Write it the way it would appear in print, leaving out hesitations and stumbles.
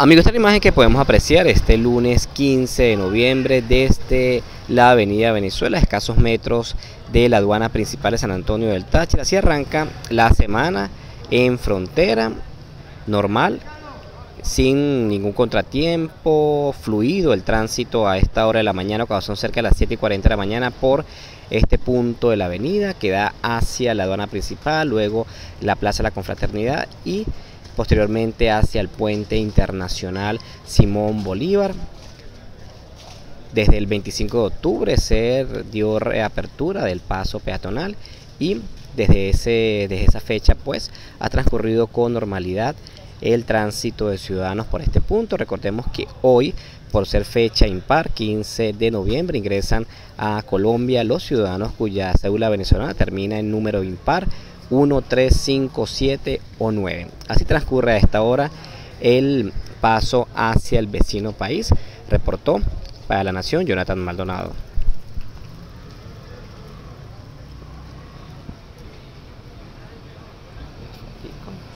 Amigos, esta imagen que podemos apreciar este lunes 15 de noviembre desde la avenida Venezuela, a escasos metros de la aduana principal de San Antonio del Táchira. Así arranca la semana en frontera, normal, sin ningún contratiempo, fluido el tránsito a esta hora de la mañana, cuando son cerca de las 7:40 de la mañana, por este punto de la avenida que da hacia la aduana principal, luego la Plaza de la Confraternidad y posteriormente hacia el puente internacional Simón Bolívar. Desde el 25 de octubre se dio reapertura del paso peatonal y desde esa fecha pues ha transcurrido con normalidad el tránsito de ciudadanos por este punto. Recordemos que hoy, por ser fecha impar, 15 de noviembre, ingresan a Colombia los ciudadanos cuya cédula venezolana termina en número impar 1, 3, 5, 7 o 9. Así transcurre a esta hora el paso hacia el vecino país. Reportó para La Nación Jonathan Maldonado.